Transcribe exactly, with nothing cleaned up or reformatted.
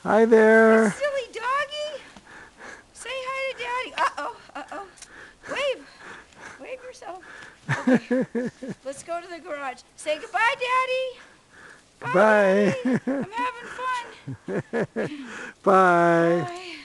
Hi there. Silly doggy. Say hi to Daddy. Uh-oh, uh-oh. Wave. Wave yourself. Okay, let's go to the garage. Say goodbye, Daddy. Bye, Goodbye. Daddy. I'm having fun. Bye. Bye.